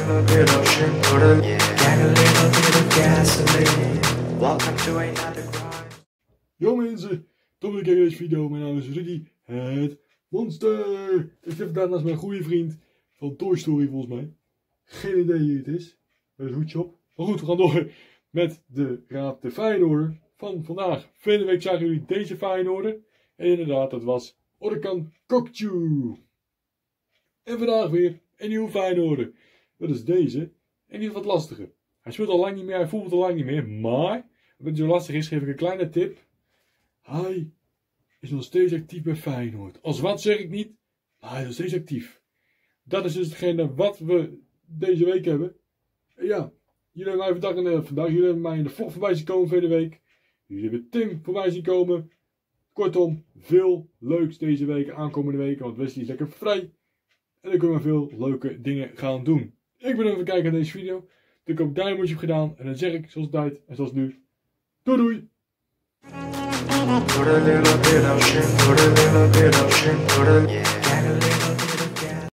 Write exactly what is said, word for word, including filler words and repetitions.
little bit of shit, put a, get a little bit of gasoline. Welcome to another grind. Yo mensen, toch weer kijken deze video. Mijn naam is Rudy, het monster. Ik zit vandaag naast mijn goede vriend van Toy Story volgens mij. Geen idee wie het is, met het hoedje op. Maar goed, we gaan door met de Raad de Feyenoorder van vandaag. Vorige week zagen jullie deze Feyenoorder. En inderdaad, dat was Orkan Kokcu. En vandaag weer een nieuwe Feyenoorder. Dat is deze. En die is wat lastiger. Hij speelt al lang niet meer, hij voelt al lang niet meer. Maar, wat het zo lastig is, geef ik een kleine tip. Hij is nog steeds actief bij Feyenoord. Als wat zeg ik niet, maar hij is nog steeds actief. Dat is dus hetgene wat we deze week hebben. En ja, jullie hebben mij vandaag, in de, vandaag jullie hebben mij in de vlog voorbij zien komen verleden week. Jullie hebben Tim voorbij zien komen. Kortom, veel leuks deze week, aankomende weken, want Wesley is lekker vrij. En dan kunnen we veel leuke dingen gaan doen. Ik ben even kijken naar deze video. Ik heb een duimpje op gedaan. En dan zeg ik, zoals altijd en zoals nu, doei doei! Put a little bit of shit, put a little bit of shit, put a,